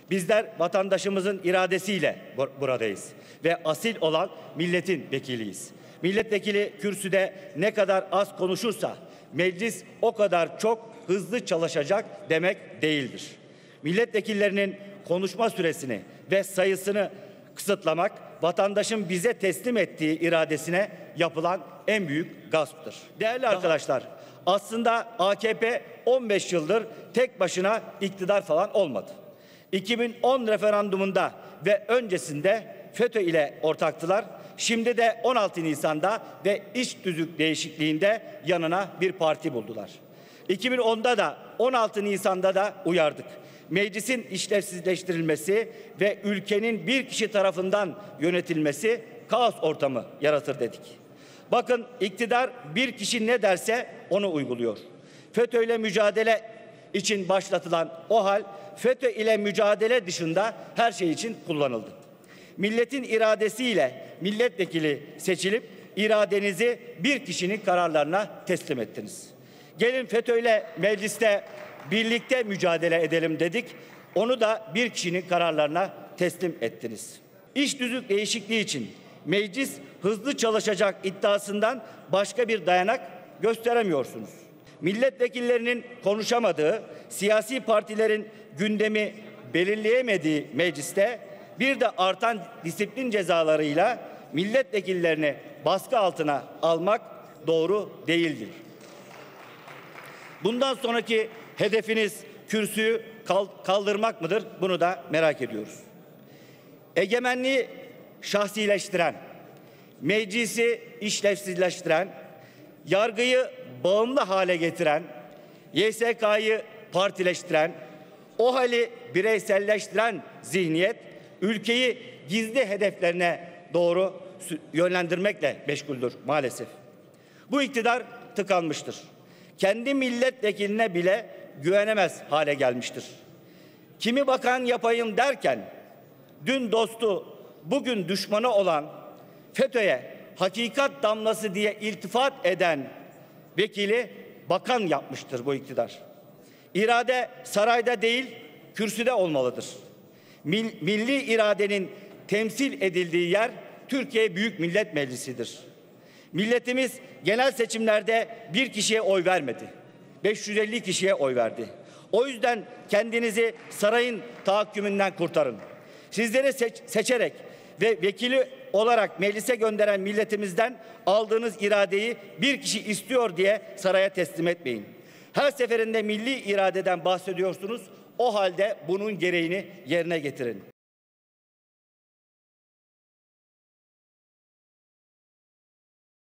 Bizler vatandaşımızın iradesiyle buradayız ve asil olan milletin vekiliyiz. Milletvekili kürsüde ne kadar az konuşursa meclis o kadar çok hızlı çalışacak demek değildir. Milletvekillerinin konuşma süresini ve sayısını kısıtlamak vatandaşın bize teslim ettiği iradesine yapılan en büyük gasptır. Değerli arkadaşlar, aslında AKP 15 yıldır tek başına iktidar falan olmadı. 2010 referandumunda ve öncesinde FETÖ ile ortaktılar. Şimdi de 16 Nisan'da ve iç tüzük değişikliğinde yanına bir parti buldular. 2010'da da 16 Nisan'da da uyardık. Meclisin işlevsizleştirilmesi ve ülkenin bir kişi tarafından yönetilmesi kaos ortamı yaratır dedik. Bakın, iktidar bir kişi ne derse onu uyguluyor. FETÖ ile mücadele için başlatılan o hal FETÖ ile mücadele dışında her şey için kullanıldı. Milletin iradesiyle milletvekili seçilip iradenizi bir kişinin kararlarına teslim ettiniz. Gelin FETÖ ile mecliste birlikte mücadele edelim dedik. Onu da bir kişinin kararlarına teslim ettiniz. İş tüzük değişikliği için meclis hızlı çalışacak iddiasından başka bir dayanak gösteremiyorsunuz. Milletvekillerinin konuşamadığı, siyasi partilerin gündemi belirleyemediği mecliste bir de artan disiplin cezalarıyla milletvekillerini baskı altına almak doğru değildir. Bundan sonraki hedefiniz kürsüyü kaldırmak mıdır? Bunu da merak ediyoruz. Egemenliği şahsileştiren, meclisi işlevsizleştiren, yargıyı bağımlı hale getiren, YSK'yı partileştiren, o hali bireyselleştiren zihniyet ülkeyi gizli hedeflerine doğru yönlendirmekle meşguldür maalesef. Bu iktidar tıkanmıştır. Kendi milletvekiline bile güvenemez hale gelmiştir. Kimi bakan yapayım derken dün dostu, bugün düşmanı olan FETÖ'ye hakikat damlası diye iltifat eden vekili bakan yapmıştır bu iktidar. İrade sarayda değil, kürsüde olmalıdır. Milli iradenin temsil edildiği yer Türkiye Büyük Millet Meclisi'dir. Milletimiz genel seçimlerde bir kişiye oy vermedi. 550 kişiye oy verdi. O yüzden kendinizi sarayın tahakkümünden kurtarın. Sizleri seçerek ve vekili olarak meclise gönderen milletimizden aldığınız iradeyi bir kişi istiyor diye saraya teslim etmeyin. Her seferinde milli iradeden bahsediyorsunuz. O halde bunun gereğini yerine getirin.